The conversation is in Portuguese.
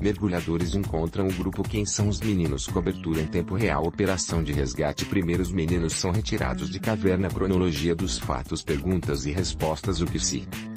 Mergulhadores encontram o grupo. Quem são os meninos? Cobertura em tempo real. Operação de resgate. Primeiros meninos são retirados de caverna. Cronologia dos fatos. Perguntas e respostas. O que se